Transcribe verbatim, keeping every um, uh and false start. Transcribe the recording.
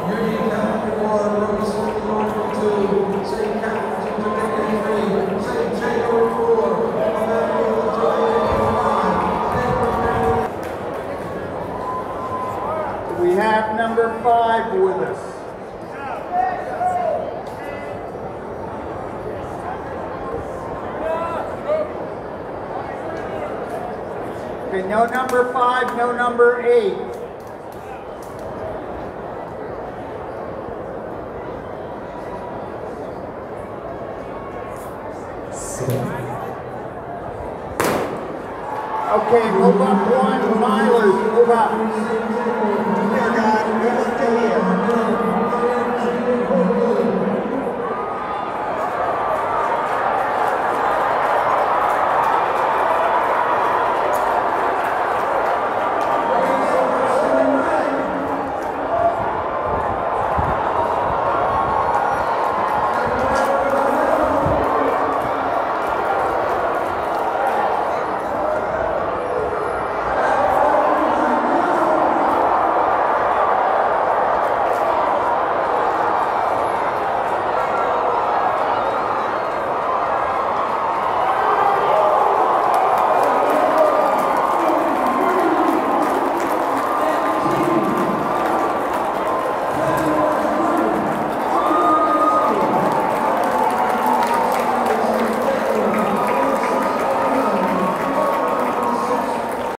We have number five with us. Okay, no number five, no number eight. Okay, move up one, milers, move up.